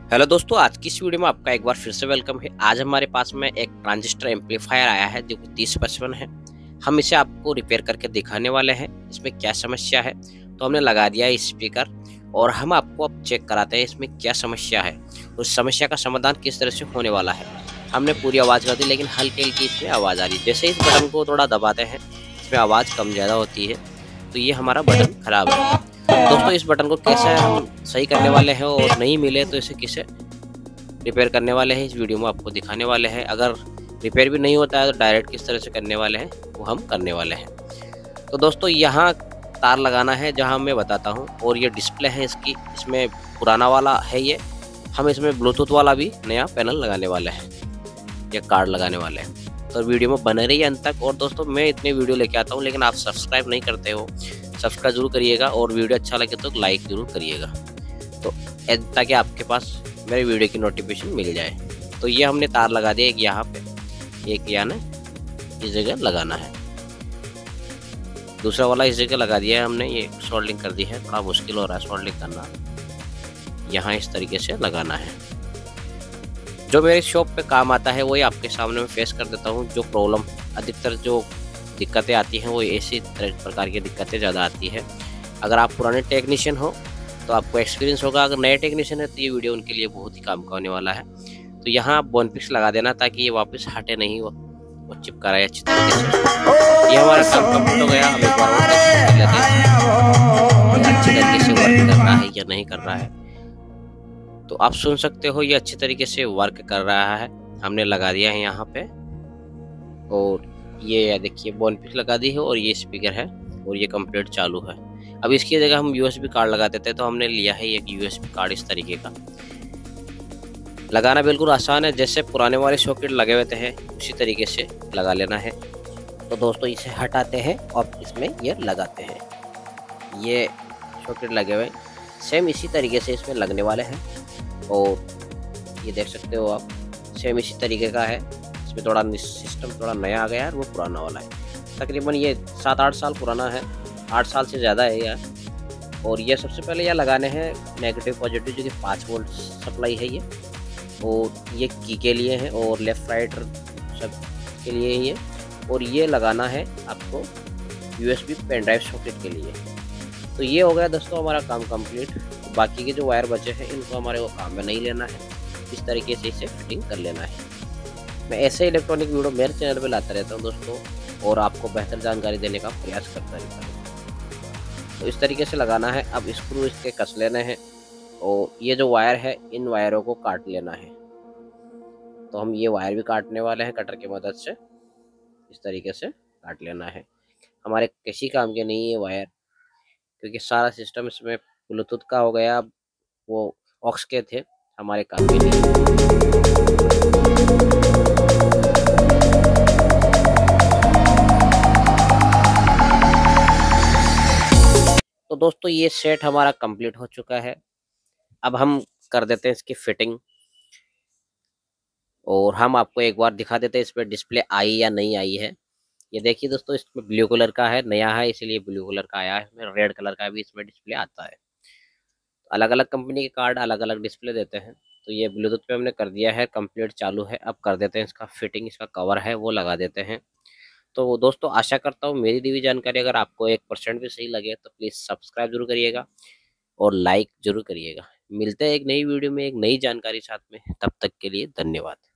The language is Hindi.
हेलो दोस्तों, आज की इस वीडियो में आपका एक बार फिर से वेलकम है। आज हमारे पास में एक ट्रांजिस्टर एम्पलीफायर आया है जो कि 3055 है। हम इसे आपको रिपेयर करके दिखाने वाले हैं इसमें क्या समस्या है। तो हमने लगा दिया है स्पीकर और हम आपको अब चेक कराते हैं इसमें क्या समस्या है, उस समस्या का समाधान किस तरह से होने वाला है। हमने पूरी आवाज़ कर दी लेकिन हल्की हल्की इसमें आवाज़ आ रही है। जैसे इस बटन को थोड़ा दबाते हैं इसमें आवाज़ कम ज़्यादा होती है, तो ये हमारा बटन खराब है। दोस्तों, इस बटन को कैसे हम सही करने वाले हैं और नहीं मिले तो इसे किसे रिपेयर करने वाले हैं, इस वीडियो में आपको दिखाने वाले हैं। अगर रिपेयर भी नहीं होता है तो डायरेक्ट किस तरह से करने वाले हैं वो हम करने वाले हैं। तो दोस्तों, यहाँ तार लगाना है जहाँ मैं बताता हूँ, और ये डिस्प्ले है इसकी, इसमें पुराना वाला है ये। हम इसमें ब्लूटूथ वाला भी नया पैनल लगाने वाले हैं, ये कार्ड लगाने वाले हैं। तो वीडियो में बने रहिए अंत तक। और दोस्तों, मैं इतनी वीडियो लेके आता हूँ लेकिन आप सब्सक्राइब नहीं करते हो, सब्सक्राइब जरूर करिएगा और वीडियो अच्छा लगे तो लाइक जरूर करिएगा, तो ताकि आपके पास मेरे वीडियो की नोटिफिकेशन मिल जाए। तो ये हमने तार लगा दिया, एक यहाँ पे, एक यहाँ ना इस जगह लगाना है, दूसरा वाला इस जगह लगा दिया है हमने। ये सोल्डिंग कर दी है, थोड़ा मुश्किल हो रहा है सोल्डिंग करना। यहाँ इस तरीके से लगाना है। जो मेरे शॉप पे काम आता है वही आपके सामने मैं फेस कर देता हूँ। जो प्रॉब्लम, अधिकतर जो दिक्कतें आती हैं वो ऐसी प्रकार की दिक्कतें ज़्यादा आती है। अगर आप पुराने टेक्नीशियन हो तो आपको एक्सपीरियंस होगा, अगर नए टेक्नीशियन है तो ये वीडियो उनके लिए बहुत ही काम का होने वाला है। तो यहाँ आप बोनफिक्स लगा देना ताकि ये वापस हटे नहीं, वो चिपका रहा है अच्छी तरीके से। ये हमारा काम कंप्लीट हो गया। अब एक बार और टेस्ट कर लेते हैं ये अच्छी तरीके से वर्क कर रहा है या नहीं कर रहा है। तो आप सुन सकते हो ये अच्छी तरीके से वर्क कर रहा है। हमने लगा दिया है यहाँ पे, और ये देखिए बोनफिक्स लगा दी है, और ये स्पीकर है और ये कंप्लीट चालू है। अब इसकी जगह हम यूएसबी कार्ड लगा देते हैं, तो हमने लिया है एक यूएसबी कार्ड इस तरीके का। लगाना बिल्कुल आसान है, जैसे पुराने वाले सॉकेट लगे हुए थे उसी तरीके से लगा लेना है। तो दोस्तों, इसे हटाते हैं और इसमें ये लगाते हैं। ये सॉकेट लगे हुए सेम इसी तरीके से इसमें लगने वाले हैं, और ये देख सकते हो आप सेम इसी तरीके का है। इसमें थोड़ा सिस्टम थोड़ा नया आ गया है, वो पुराना वाला है। तकरीबन ये 7-8 साल पुराना है, 8 साल से ज़्यादा है यार। और ये सबसे पहले यह लगाने हैं नेगेटिव पॉजिटिव, जो कि 5 वोल्ट सप्लाई है ये, और ये की के लिए है और लेफ़्ट राइट सब के लिए ये। और ये लगाना है आपको यूएसबी पेन ड्राइव सॉकेट के लिए। तो ये हो गया दोस्तों हमारा काम कंप्लीट। बाकी के जो वायर बचे हैं इनको हमारे को काम में नहीं लेना है, इस तरीके से इसे फिटिंग कर लेना है। मैं ऐसे इलेक्ट्रॉनिक वीडियो मेरे चैनल पे लाता रहता हूँ दोस्तों, और आपको बेहतर जानकारी देने का प्रयास करता रहता हूँ। तो इस तरीके से लगाना है। अब स्क्रू इसके कस लेने हैं, और ये जो वायर है इन वायरों को काट लेना है। तो हम ये वायर भी काटने वाले हैं कटर की मदद से, इस तरीके से काट लेना है। हमारे किसी काम के नहीं ये वायर, क्योंकि सारा सिस्टम इसमें ब्लूटूथ का हो गया, वो ऑक्स के थे, हमारे काम के नहीं। तो दोस्तों, ये सेट हमारा कंप्लीट हो चुका है। अब हम कर देते हैं इसकी फिटिंग, और हम आपको एक बार दिखा देते हैं इस पर डिस्प्ले आई या नहीं आई है। ये देखिए दोस्तों, इसमें ब्लू कलर का है, नया है इसीलिए ब्लू कलर का आया है। इसमें रेड कलर का भी इसमें डिस्प्ले आता है। अलग अलग कंपनी के कार्ड अलग अलग डिस्प्ले देते हैं। तो ये ब्लूटूथ पे हमने कर दिया है, कंप्लीट चालू है। अब कर देते हैं इसका फिटिंग, इसका कवर है वो लगा देते हैं। तो दोस्तों, आशा करता हूँ मेरी दी हुई जानकारी अगर आपको 1% भी सही लगे तो प्लीज़ सब्सक्राइब जरूर करिएगा और लाइक जरूर करिएगा। मिलते हैं एक नई वीडियो में एक नई जानकारी साथ में, तब तक के लिए धन्यवाद।